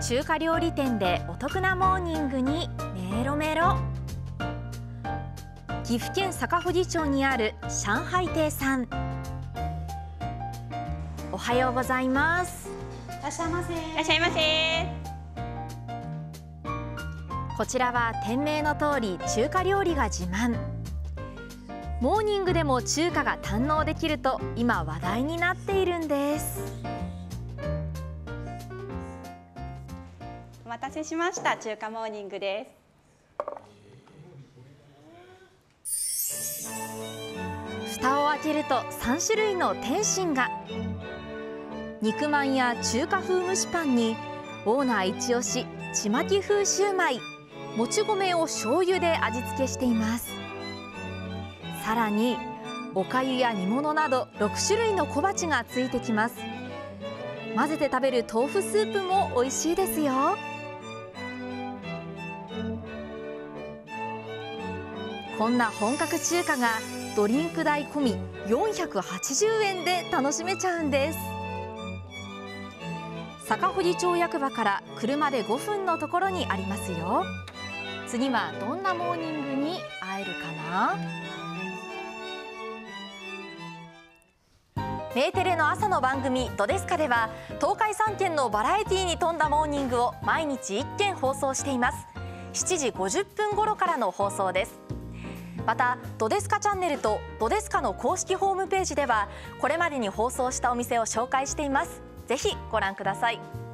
中華料理店でお得なモーニングにメロメロ。岐阜県坂藤町にある上海亭さん。おはようございます。 いらっしゃいませ。 いらっしゃいませ。 こちらは店名の通り中華料理が自慢。モーニングでも中華が堪能できると今話題になっているんです。 お待たせしました。中華モーニングです。 蓋を開けると3種類の点心が。肉まんや中華風蒸しパンにオーナー一押しちまき風シューマイ、もち米を醤油で味付けしています。さらにおかゆや煮物など6種類の小鉢がついてきます。混ぜて食べる豆腐スープも美味しいですよ。こんな本格中華がドリンク代込み480円で楽しめちゃうんです。坂藤町役場から車で5分のところにありますよ。次はどんなモーニングに会えるかな。メーテレの朝の番組「どですか」では東海3県のバラエティーに富んだモーニングを毎日1件放送しています。7時50分頃からの放送です。また「どですかチャンネル」と「どですか」の公式ホームページではこれまでに放送したお店を紹介しています。ぜひご覧ください。